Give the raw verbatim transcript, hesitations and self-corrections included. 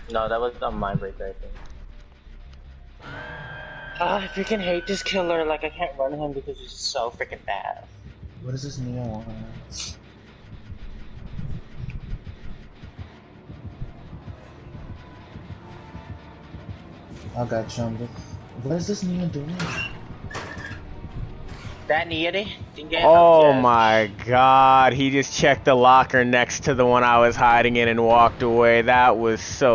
No, that was a Mindbreaker, I think. Ah, I freaking hate this killer. Like, I can't run him because he's so freaking fast. What is this Neo on? I got jumped. What is this Neo doing? That Niete? Oh Yes. my god, he just checked the locker next to the one I was hiding in and walked away. That was so